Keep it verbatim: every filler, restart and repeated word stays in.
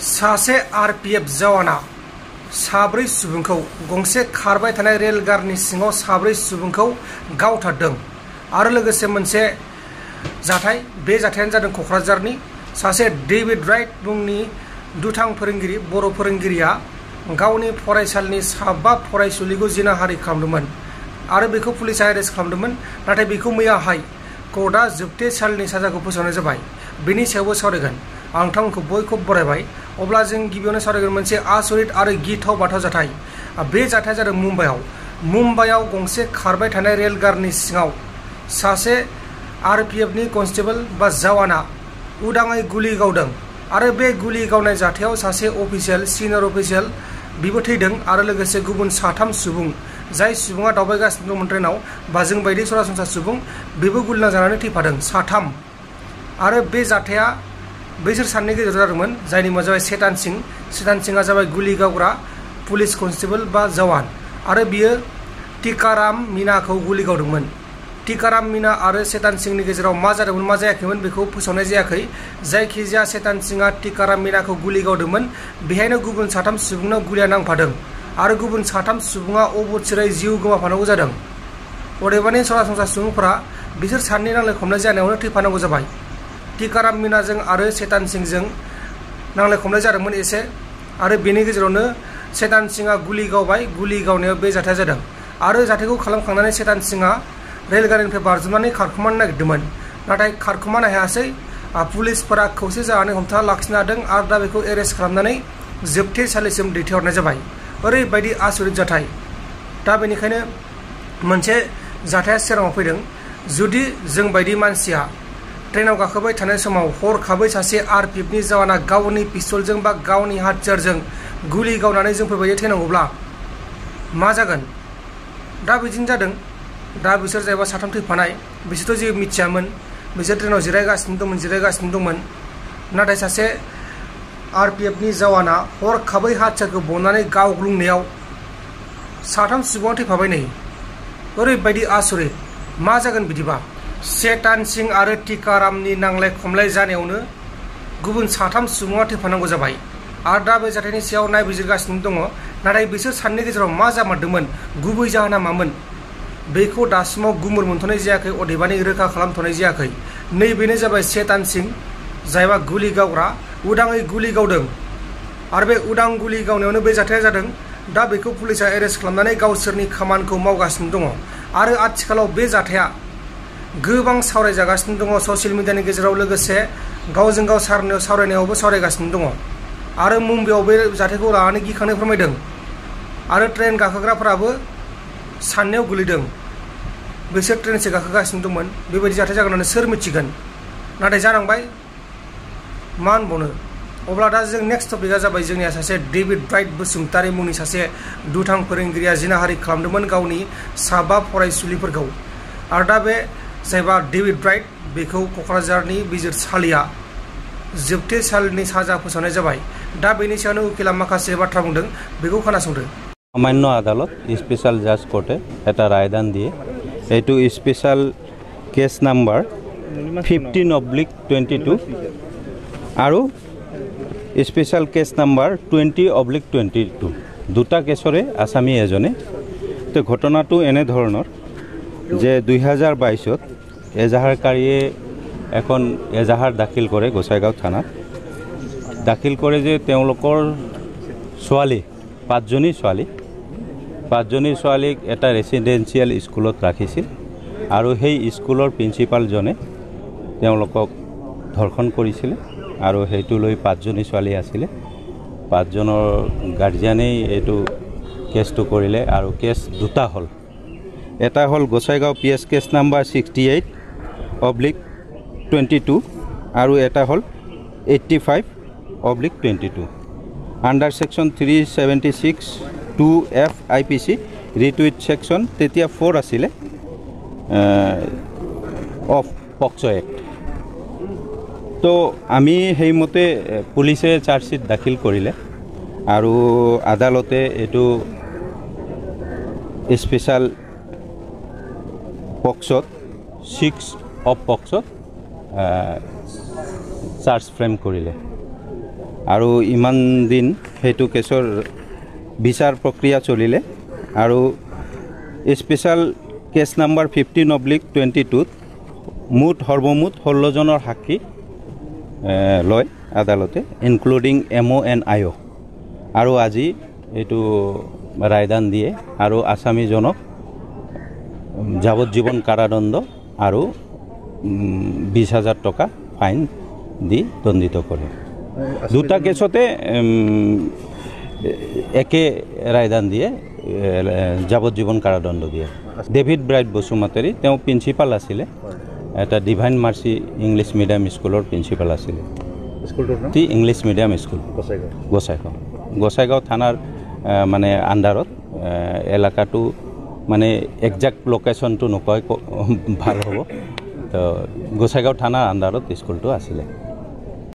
सासे आरपीएफ जवाना साब्रै सुबुंखौ गंसे खारबाय थानाय रेलगारिनि सिङाव साब्रै सुबुंखौ गावथारदों आरो लोगोसे मोनसे जाथाय बे जाथायानो जादों क'क्राझारनि सासे डेभिड राइट मुंनि दुथां फोरोंगिरि बर' फोरोंगिरिया गावनि फरायसालिनि साबा फरायसुलिखौ जिनाहारि खालामदोंमोन आरो बेखौ पुलिसा एरेस्ट खालामदोंमन नाथाय बेखौ मैयाहाय कर्टआ जोबथेसालिनि साजाखौ फोसावनाय जाबाय बेनि सायावबो सावरायगोन आं नोंथांमोनखौ बयखौबो बरायबाय अब्ला जों गिबियावनो सावरायगोन मोनसे आसरित आरो गिथाव बाथाव जाथाय बे जाथाया जादों मुम्बाइआव मुम्बाइआव गंसे खारबाय थानाय रेलगारिनि सिङाव सासे आरपीएफनि कनस्टेबल बा जवाना उदाङै गुलि गावदों आरो बे गुलि गावनाय जाथायाव सासे अफिसियेल सिनियर अफिसियेल बिबो थैदों आरो लोगोसे गुबुन साथाम सुबुं जाय सुबुङा दावबायगासिनो दंमोन ट्रेनाव बा जों बायदि सरासनस्रा सुबुं बेबो गुलि नांजानानै थैफादों साथाम आरो बे जाथाया बैसोर सानैनि गेजेराव जादोंमोन जायनि मुङा जाबाय सेतान सिं सेतान सिंआ जाबाय गुलि गावग्रा पुलिस कनस्टेबल बा जवान आरो बियो टिकाराम मीनाखौ गुलि गावदोंमोन टिकाराम मीना आरो सेतान सिंनि गेजेराव मा जादोंमोन मा जायाखैमोन बेखौ फोसावनाय जायाखै जायखिजाया सेतान सिंआ टिकाराम मीनाखौ गुलि गावदोंमोन बेहायनो गुबुन साथाम सुबुंनाव गुलिया नांफादों आरो गुबुन साथाम सुबुङा अबथिरायै जिउ गोमाफानांगौ जादों अदेबानि सरासनस्रा सुबुंफोरा बिसोर सानैनि नांलाय खमलाय जानायावनो थैफानांगौ जाबाय टिकाराम मीनाजों आरो सेतान सिंजों नांलाय खमलाय जादोंमोन एसे आरो बेनि गेजेरावनो सेतान सिंआ गुलि गावबाय गुलि गावनायाव बे जाथाया जादों आरो जाथायखौ खालामखांनानै सेतान सिंआ रेलगारिनिफ्राय बारजुमनानै खारखुमानो नागिरदोंमोन नाथाय खारखुमानो हायासै पुलिसफोरा खौसे जानानै हमथा लाखिनो हादों आरो दा बेखौ एरेस्ट खालामनानै जोबथेसालिसिम दैथायहरनाय जाबाय ओरैबायदि आसरित जाथाय दा बेनिखायनो मोनसे जाथाया सेराङाव फैदों जुदि जों बायदि मानसिया ट्रेनाव गाखोबाय थानाय समाव हरखाबै सासे आरपीएफनि जवाना गावनि पिस्तलजों बा गावनि हाथियारजों गुलि गावनानै जोंफोरबायदि थैनांगौब्ला मा जागोन दा बिदिनो जादों दा बिसोर जायबा साथाम थैफानाय बिसोरथ' जेबो मिथियामोन बिसोर ट्रेनाव जिरायगासिनो दंमोन जिरायगासिनो दंमोन नाथाय सासे आरपीएफनि जवाना हरखाबै हाथियारखौ बनानै गावग्लुंनायाव साथाम सुबुङा थैफाबाय नै ओरैबायदि आसरित मा जागोन बिदिबा सेतान सिं आरो टिकारामनि नांलाय खमलाय जानायावनो गुबुन साथाम सुबुङा थैफानांगौ जाबाय आरो दा बे जाथायनि सायाव नायबिजिरगासिनो दङ नाथाय बिसोर सानैनि गेजेराव मा जामारदोंमोन गुबै जाहोना मामोन बेखौ दासिमाव गुमुर मोनथ'नाय जायाखै अदेबानि रोखा खालामथ'नाय जायाखै नैबेनो जाबाय सेतान सिं जायबा गुलि गावग्रा उदाङै गुलि गावदों आरो बे उदां गुलि गावनायावनो बे जाथाया जादों दा बेखौ पुलिसा एरेस्ट खालामनानै गावसोरनि खामानिखौ मावगासिनो दङ आरो आथिखालाव बे जाथाया गोबां सावरायजागासिनो दङ ससियेल मिडियानि गेजेराव लोगोसे गावजों गाव सारनायाव सावरायनायावबो सावरायगासिनो दङ आरो मुम्बाइआव बे जाथायखौ लानानै गिखांनाय फोरमायदों आरो ट्रेन गाखोग्राफोराबो साननायाव गोलैदों बिसोर ट्रेनसो गाखोगासिनो दंमोन बेबायदि जाथाय जागोन होननानै सोर मिथिगोन नाथाय जानांबाय मा होनबावनो अब्ला दा जों नेक्स्ट टपिकआ जाबाय जोंनिया सासे डेभिड राइट बसुमतारी मुंनि सासे दुथां फोरोंगिरिया जिनाहारि खालामदोंमोन गावनि साबा फरायसुलिफोरखौ आरो दा बे जायबा डेभिड राइट बेखौ क'क्राझारनि बिजिरसालिया जोबथेसालिनि साजा फोसावनाय जाबाय दा बेनि सायावनो उकिला माखासे बाथ्रा बुंदों बेखौ खोनासंदो सामान्य आदाলত स्पेशल जाज कोर्टे এটা রায়দান দিয়ে এইটো special case number fifteen oblique twenty two আৰু special case number twenty oblique twenty two দুটা কেছৰে আসামী এজনে তো ঘটনাটো এনে ধৰণৰ যে দুই হাজাৰ বাইছত এজাহাৰকাৰীয়ে এখন এজাহাৰ দাখিল কৰে গোসাইগাঁও থানাত দাখিল কৰে যে তেওঁলোকৰ ছোৱালী পাঁচজনী ছোৱালী পাঁচজনী ছোৱালীক এটা ৰেচিডেন্সিয়েল স্কুলত ৰাখিছিল আৰু সেই স্কুলৰ প্ৰিন্সিপালজনে তেওঁলোকক ধৰ্ষণ কৰিছিল আৰু সেইটো লৈ পাঁচজনী ছোৱালী আছিল পাঁচজনৰ গাৰ্জিয়ানেই এইটো কেছটো কৰিলে আৰু কেছ দুটা হ'ল এটা হ'ল Gossaigaon P S case number sixty eight oblique twenty two আৰু এটা হ'ল eighty five oblique twenty two under section three seventy six two F I P C read with section তেতিয়া ফ'ৰ আছিলে অফ পক্সো এক্ট তো আমি সেইমতে পুলিচে চাৰ্জশ্বিট দাখিল কৰিলে আৰু আদালতে এইটো স্পেশাল পক্সোত ছিক্স অফ পক্সোত চাৰ্জ ফ্ৰেম কৰিলে আৰু ইমান দিন সেইটো কেছৰ বিচাৰ প্ৰক্ৰিয়া চলিলে আৰু special case number fifteen oblique twenty টুত মুঠ সৰ্বমুঠ ষোল্ল জনৰ সাক্ষী লয় আদালতে including M O' and I O' আৰু আজি এইটো ৰায়দান দিয়ে আৰু আসামীজনক যাৱজ্জীৱন কাৰাদণ্ড আৰু বিশ হাজাৰ টকা ফাইন দি দণ্ডিত কৰে দুটা কেছতে একে ৰায়দান দিয়ে যাৱজ্জীৱন কাৰাদণ্ড দিয়ে ডেভিড ব্ৰাইট বসুমতাৰী তেওঁ প্ৰিন্সিপাল আছিলে এটা ডিভাইন মাৰ্চি ইংলিছ মিডিয়াম স্কুলৰ প্ৰিন্সিপাল আছিলে স্কুলটোৰ নাম English medium school Gossaigaon Gossaigaon Gossaigaon থানাৰ মানে আণ্ডাৰত এলেকাটো মানে একজাক্ট লোকেশ্যনটো নকয় ভাল হ'ব তো গোসাইগাঁও থানাৰ আণ্ডাৰত স্কুলটো আছিলে